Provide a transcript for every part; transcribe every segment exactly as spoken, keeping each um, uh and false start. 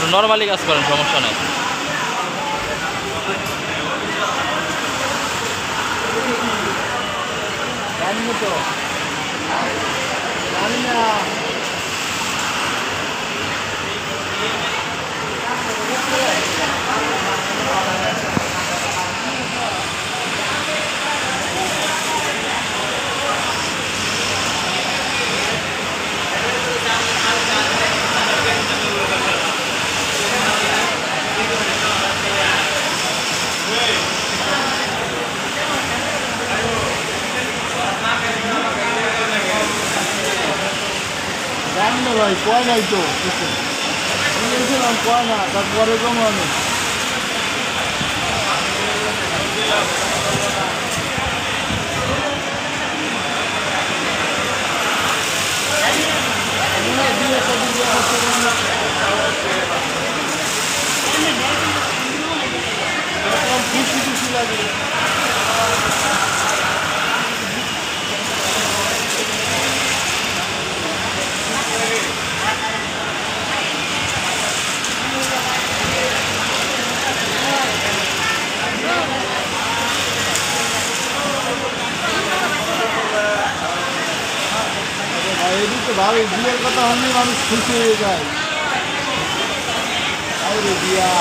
Normally কাজ করেন, সমস্যা নাই। জানি না ভাই, কয় নাই তো গেছিলাম, কয় না, তারপরে কমানো খুশি খুশি লাগে। এদিক তো ভালো, বিয়ের কথা হলে মানুষ খুশি হয়ে যায়। আরে বিয়া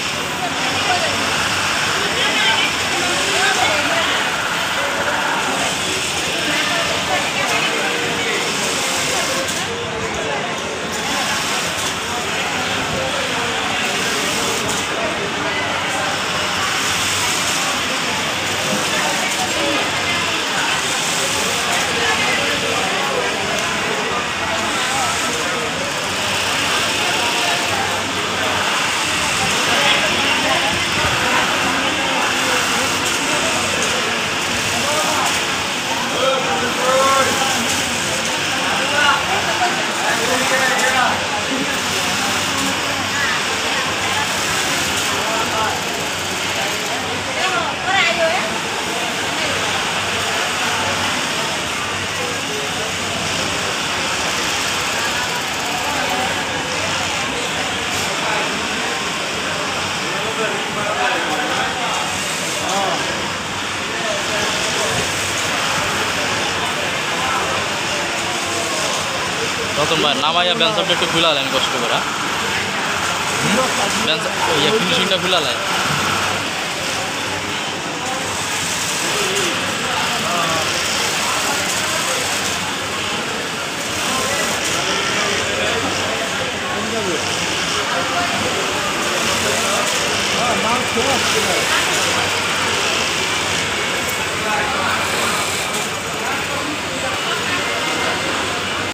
রতন ভাই নামাইয়া ব্যান্সারটা একটু খুলে আলেন কষ্ট করে, ফিনিশিংটা খুলে আলেন। মাছ